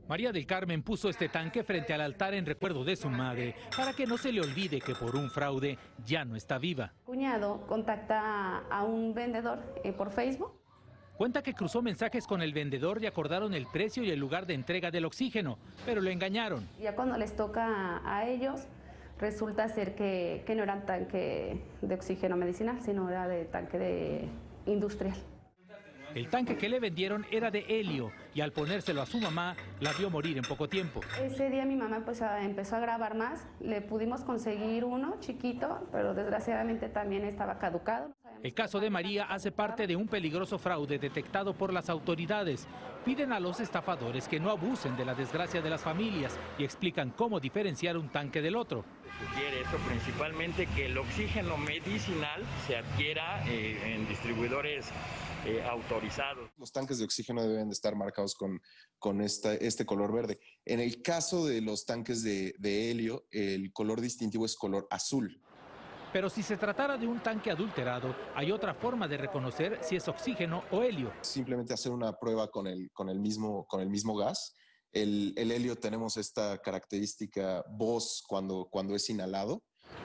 María del Carmen puso este tanque frente al altar en recuerdo de su madre para que no se le olvide que por un fraude ya no está viva. Cuñado contacta a un vendedor por Facebook. Cuenta que cruzó mensajes con el vendedor y acordaron el precio y el lugar de entrega del oxígeno, pero lo engañaron. Ya cuando les toca a ellos, resulta ser que no era tanque de oxígeno medicinal, sino era de tanque de industrial. El tanque que le vendieron era de helio y al ponérselo a su mamá, la vio morir en poco tiempo. Ese día mi mamá empezó a grabar más, le pudimos conseguir uno chiquito, pero desgraciadamente también estaba caducado. El caso de María hace parte de un peligroso fraude detectado por las autoridades. Piden a los estafadores que no abusen de la desgracia de las familias y explican cómo diferenciar un tanque del otro. Sugiere eso principalmente, que el oxígeno medicinal se adquiera en distribuidores autorizados. Los tanques de oxígeno deben de estar marcados con este color verde. En el caso de los tanques de helio, el color distintivo es color azul. Pero si se tratara de un tanque adulterado, hay otra forma de reconocer si es oxígeno o helio. Simplemente hacer una prueba con el mismo gas. El helio tenemos esta característica voz cuando es inhalado.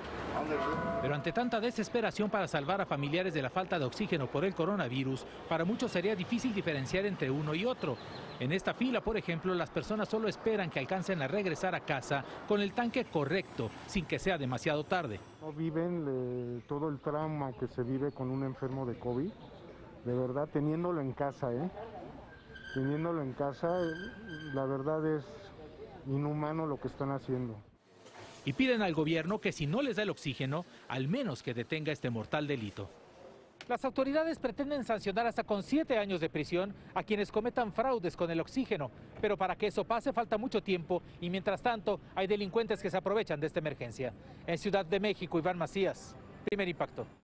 Pero ante tanta desesperación para salvar a familiares de la falta de oxígeno por el coronavirus, para muchos sería difícil diferenciar entre uno y otro. En esta fila, por ejemplo, las personas solo esperan que alcancen a regresar a casa con el tanque correcto, sin que sea demasiado tarde. No viven todo el trauma que se vive con un enfermo de COVID, de verdad, teniéndolo en casa, Teniéndolo en casa, la verdad es inhumano lo que están haciendo. Y piden al gobierno que si no les da el oxígeno, al menos que detenga este mortal delito. Las autoridades pretenden sancionar hasta con 7 años de prisión a quienes cometan fraudes con el oxígeno, pero para que eso pase falta mucho tiempo y mientras tanto hay delincuentes que se aprovechan de esta emergencia. En Ciudad de México, Iván Macías, Primer Impacto.